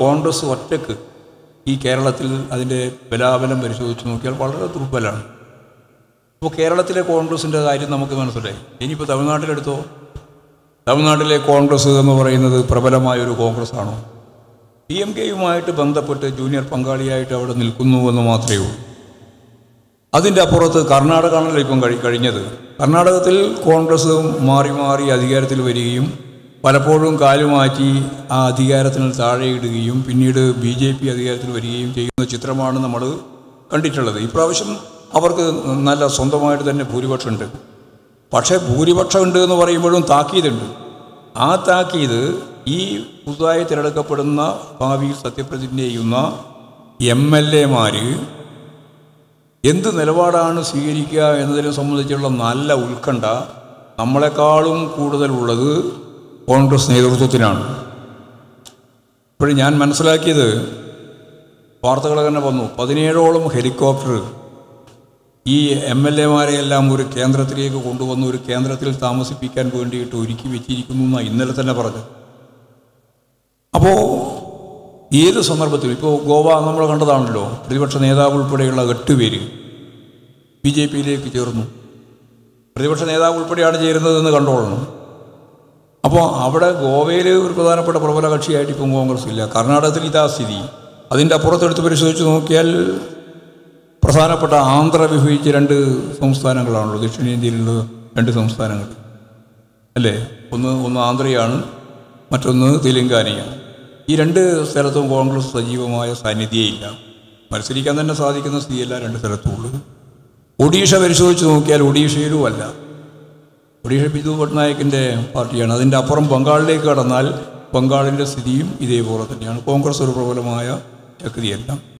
കോൺഗ്രസ് ഒറ്റക്ക് ഈ കേരളത്തിൽ അതിൻ്റെ ബലാബലം പരിശോധിച്ച് നോക്കിയാൽ വളരെ ദുർബലമാണ്. അപ്പോൾ കേരളത്തിലെ കോൺഗ്രസിൻ്റെ കാര്യം നമുക്ക് മനസ്സിലായി. ഇനിയിപ്പോൾ തമിഴ്നാട്ടിലെടുത്തോ, തമിഴ്നാട്ടിലെ കോൺഗ്രസ് എന്ന് പറയുന്നത് പ്രബലമായൊരു കോൺഗ്രസ് ആണോ? DMK-യുമായിട്ട് ബന്ധപ്പെട്ട് ജൂനിയർ പങ്കാളിയായിട്ട് അവിടെ നിൽക്കുന്നു എന്ന് മാത്രമേ ഉള്ളൂ. അതിൻ്റെ അപ്പുറത്ത് കർണാടകയാണല്ലോ ഇപ്പം കഴിഞ്ഞത്. കർണാടകത്തിൽ കോൺഗ്രസ് മാറി മാറി അധികാരത്തിൽ വരികയും പലപ്പോഴും കാലുമാറ്റി ആ അധികാരത്തിന് താഴെയിടുകയും പിന്നീട് BJP അധികാരത്തിൽ വരികയും ചെയ്യുന്ന ചിത്രമാണ് നമ്മൾ കണ്ടിട്ടുള്ളത്. ഇപ്രാവശ്യം അവർക്ക് നല്ല സ്വന്തമായിട്ട് തന്നെ ഭൂരിപക്ഷമുണ്ട്. പക്ഷേ ഭൂരിപക്ഷമുണ്ട് എന്ന് പറയുമ്പോഴും താക്കീതുണ്ട്. ആ താക്കീത് ഈ പുതുതായി തിരഞ്ഞെടുക്കപ്പെടുന്ന ഭാവിയിൽ സത്യപ്രതിജ്ഞ ചെയ്യുന്ന MLA-മാർ എന്ത് നിലപാടാണ് സ്വീകരിക്കുക എന്നതിനെ സംബന്ധിച്ചുള്ള നല്ല ഉത്കണ്ഠ നമ്മളെക്കാളും കൂടുതലുള്ളത് കോൺഗ്രസ് നേതൃത്വത്തിനാണ്. ഇപ്പോഴും ഞാൻ മനസ്സിലാക്കിയത്, വാർത്തകൾ തന്നെ വന്നു, 17ഓളം ഹെലികോപ്റ്റർ ഈ MLA-മാരെയെല്ലാം ഒരു കേന്ദ്രത്തിലേക്ക് കൊണ്ടുവന്ന് ഒരു കേന്ദ്രത്തിൽ താമസിപ്പിക്കാൻ വേണ്ടിയിട്ട് ഒരുക്കി വെച്ചിരിക്കുന്നു എന്നാണ് ഇന്നലെ തന്നെ പറഞ്ഞത്. അപ്പോൾ ഏത് സന്ദർഭത്തിലും ഇപ്പോൾ ഗോവ നമ്മൾ കണ്ടതാണല്ലോ, പ്രതിപക്ഷ നേതാവ് ഉൾപ്പെടെയുള്ള 8 പേര് BJP-യിലേക്ക് ചേർന്നു. പ്രതിപക്ഷ നേതാവ് ഉൾപ്പെടെയാണ് ചേരുന്നതെന്ന് കണ്ടോളണം. അപ്പോൾ അവിടെ ഗോവയിൽ ഒരു പ്രധാനപ്പെട്ട പ്രബല കക്ഷിയായിട്ട് ഇപ്പം കോൺഗ്രസ് ഇല്ല. കർണാടകത്തിൽ ഇതാ സ്ഥിതി. അതിൻ്റെ അപ്പുറത്തെടുത്ത് പരിശോധിച്ച് നോക്കിയാൽ പ്രധാനപ്പെട്ട ആന്ധ്ര വിഭജിച്ച 2 സംസ്ഥാനങ്ങളാണല്ലോ, ദക്ഷിണേന്ത്യയിലുള്ള 2 സംസ്ഥാനങ്ങൾ അല്ലേ. ഒന്ന് ആന്ധ്രയാണ്, മറ്റൊന്ന് തെലുങ്കാനയാണ്. ഈ 2 സ്ഥലത്തും കോൺഗ്രസ് സജീവമായ സാന്നിധ്യമില്ല. മത്സരിക്കാൻ തന്നെ സാധിക്കുന്ന സ്ഥിതിയല്ല 2 സ്ഥലത്തുമുള്ളത്. ഒഡീഷ പരിശോധിച്ച് നോക്കിയാൽ ഒഡീഷയിലും അല്ല. ഒഡീഷ ബിജു പട്നായിക്കിൻ്റെ പാർട്ടിയാണ്. അതിൻ്റെ അപ്പുറം ബംഗാളിലേക്ക് കടന്നാൽ ബംഗാളിൻ്റെ സ്ഥിതിയും ഇതേപോലെ തന്നെയാണ്. കോൺഗ്രസ് ഒരു പ്രബലമായ ശക്തിയല്ല.